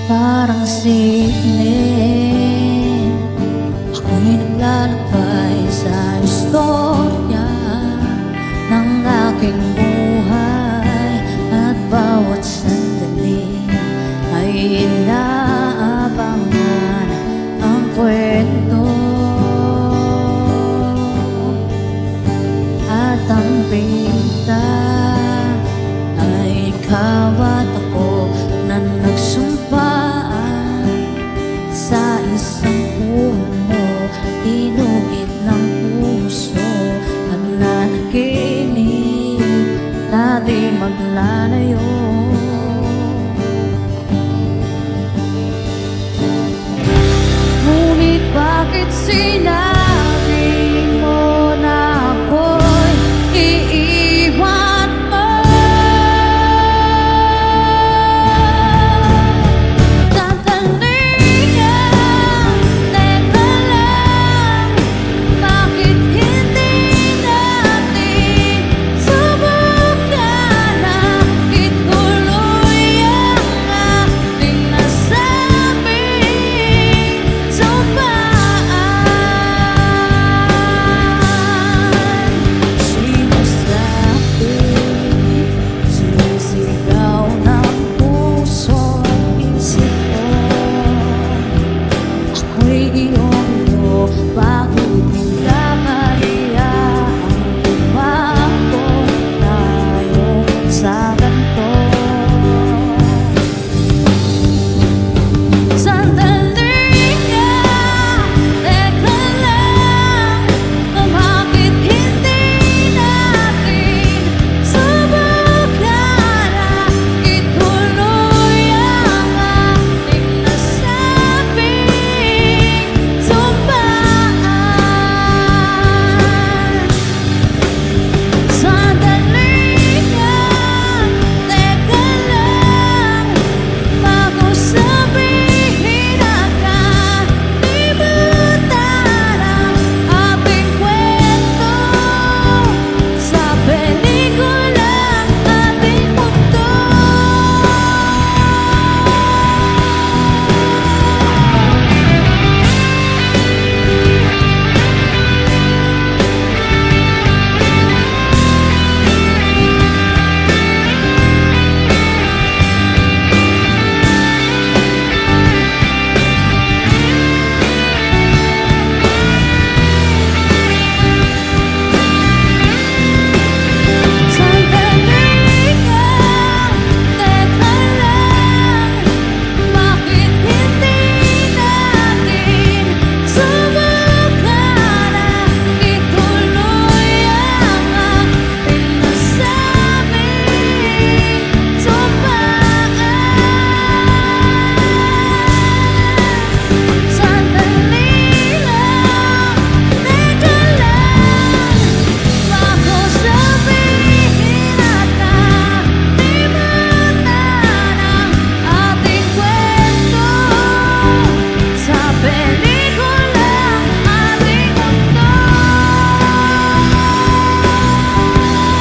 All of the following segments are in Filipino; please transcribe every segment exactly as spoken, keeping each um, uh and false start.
parang sining. Ako'y naglalakbay sa istorya ng aking buhay, at bawat sandali ay inaabangan ang kwento. At ang pinta ay ikaw at ako na nagsumpaan sa isang puno, tinugid ng puso at nanaginip na di maglalayo. Ngunit bakit sinabi mo na ako'y iiwan mo?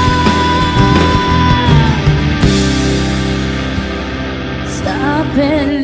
Pelikula.